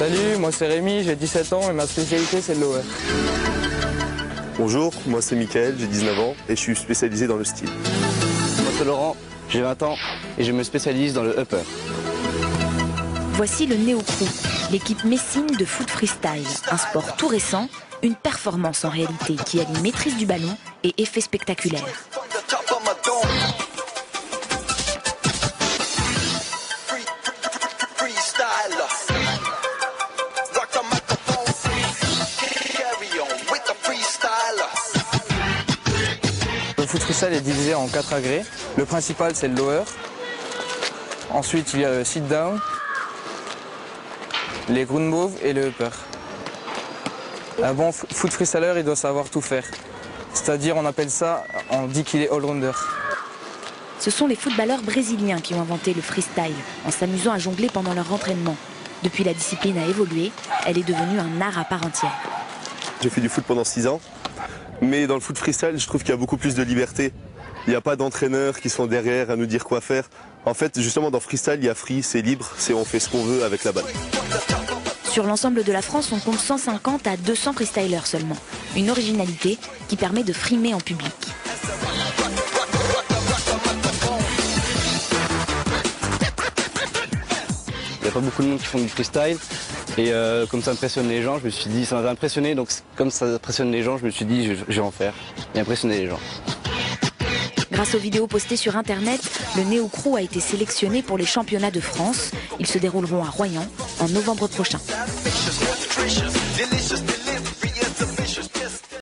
Salut, moi c'est Rémi, j'ai 17 ans et ma spécialité c'est le lower. Bonjour, moi c'est Mickaël, j'ai 19 ans et je suis spécialisé dans le style. Moi c'est Laurent, j'ai 20 ans et je me spécialise dans le upper. Voici le Néo-Crew, l'équipe messine de foot freestyle, un sport tout récent, une performance en réalité qui allie maîtrise du ballon et effets spectaculaires. Le foot freestyle est divisé en 4 agrès. Le principal c'est le lower. Ensuite il y a le sit down, les ground move et le upper. Un bon foot freestyler il doit savoir tout faire. C'est-à-dire on dit qu'il est all-rounder. Ce sont les footballeurs brésiliens qui ont inventé le freestyle en s'amusant à jongler pendant leur entraînement. Depuis, la discipline a évolué, elle est devenue un art à part entière. J'ai fait du foot pendant 6 ans, mais dans le foot freestyle, je trouve qu'il y a beaucoup plus de liberté. Il n'y a pas d'entraîneurs qui sont derrière à nous dire quoi faire. En fait, justement, dans freestyle, il y a free, c'est libre, on fait ce qu'on veut avec la balle. Sur l'ensemble de la France, on compte 150 à 200 freestylers seulement. Une originalité qui permet de frimer en public. Il n'y a pas beaucoup de monde qui font du freestyle et comme ça impressionne les gens, je me suis dit, ça m'a impressionné, donc comme ça impressionne les gens, je me suis dit je vais en faire et impressionner les gens. Grâce aux vidéos postées sur Internet, le Néo-Crew a été sélectionné pour les championnats de France. Ils se dérouleront à Royan en novembre prochain.